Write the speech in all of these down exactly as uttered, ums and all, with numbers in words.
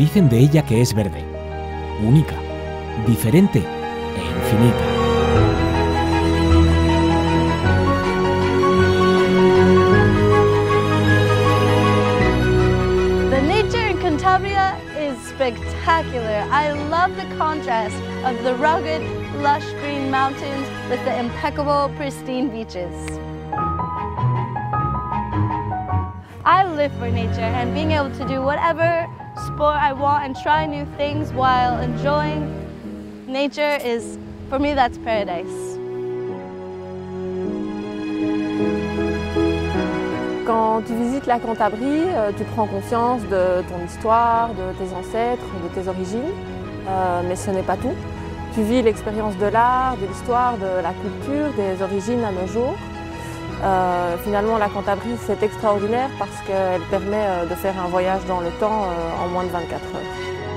dicen de ella que es verde, única, diferente e infinita. The nature in Cantabria is spectacular. I love the contrast of the rugged, lush green mountains with the impeccable, pristine beaches. I live for nature, and being able to do whatever sport I want and try new things while enjoying nature is, for me, that's paradise. Quand tu visites la Cantabrie, tu prends conscience de ton histoire, de tes ancêtres, de tes origines, euh, mais ce n'est pas tout. Tu vis l'expérience de l'art, de l'histoire, de la culture, des origines à nos jours. Euh, finalement, la Cantabrie, c'est extraordinaire parce qu'elle permet de faire un voyage dans le temps en moins de vingt-quatre heures.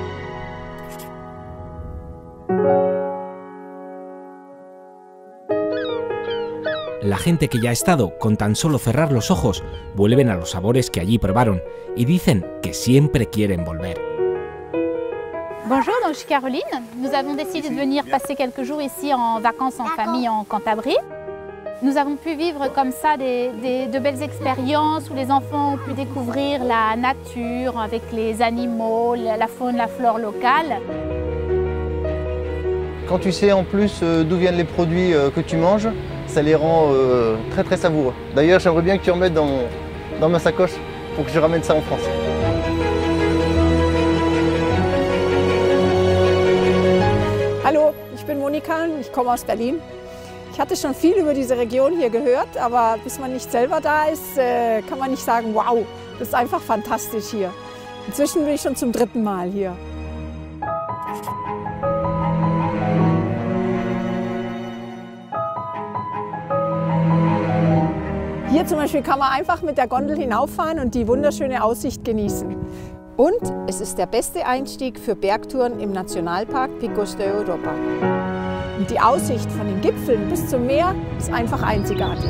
La gente que ya ha estado, con tan solo cerrar los ojos, vuelven a los sabores que allí probaron y dicen que siempre quieren volver. Bonjour, donc je suis Caroline. Nous avons décidé de venir passer quelques jours ici en vacances en famille en Cantabrie. Nous avons pu vivre comme ça des, des, de belles expériences où les enfants ont pu découvrir la nature avec les animaux, la faune, la flore locale. Quand tu sais en plus d'où viennent les produits que tu manges, ça les rend euh, très très savoureux. D'ailleurs, j'aimerais bien que tu remettes dans, dans ma sacoche pour que je ramène ça en France. Hallo, ich bin Monika, ich komme aus Berlin. Ich hatte schon viel über diese Region hier gehört, aber bis man nicht selber da ist, kann man nicht sagen, wow, das ist einfach fantastisch hier. Inzwischen bin ich schon zum dritten Mal hier. Hier zum Beispiel kann man einfach mit der Gondel hinauffahren und die wunderschöne Aussicht genießen. Und es ist der beste Einstieg für Bergtouren im Nationalpark Picos de Europa. Und die Aussicht von den Gipfeln bis zum Meer ist einfach einzigartig.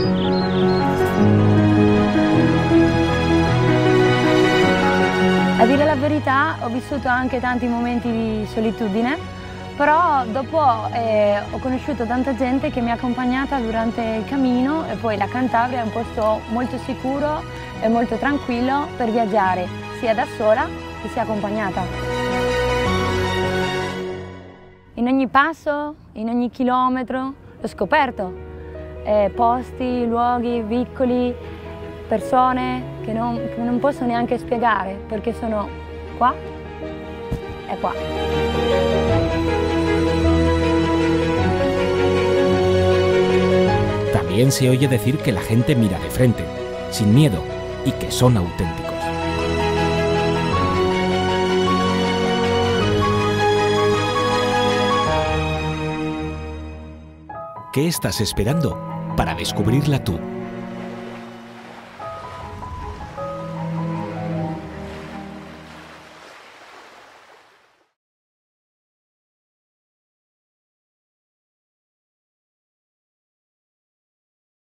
A dire la verità, ho vissuto anche tanti momenti di solitudine, però dopo eh, ho conosciuto tanta gente che mi ha accompagnata durante il cammino e poi la Cantabria è un posto molto sicuro e molto tranquillo per viaggiare, sia da sola che sia accompagnata. In ogni passo, in ogni chilometro, ho scoperto eh, posti, luoghi, vicoli, persone che non, che non posso neanche spiegare perché sono qua e qua. También se oye decir que la gente mira de frente, sin miedo, y que son auténticos. ¿Qué estás esperando para descubrirla tú?